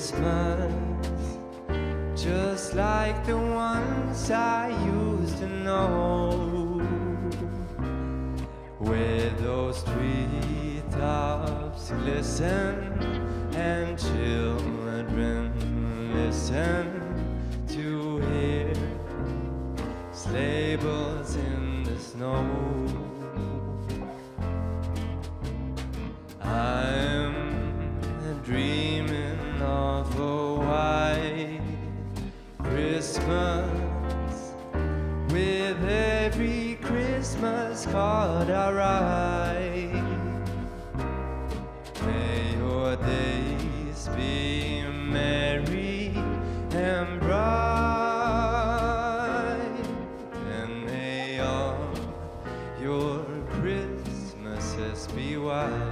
Christmas, just like the ones I used to know, where those treetops glisten and children listen to hear sleigh bells in the snow. I'm dreaming of a white Christmas, with every Christmas card I write. May your days be merry and bright, and may all your Christmases be white.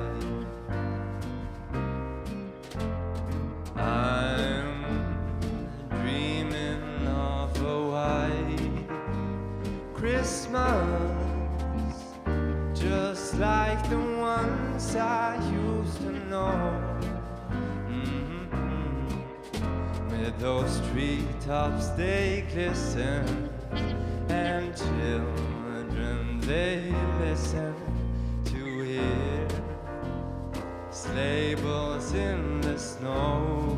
I'm dreaming of a white Christmas, just like the ones I used to know. With those treetops they glisten and children they listen to hear sleigh bells in the snow.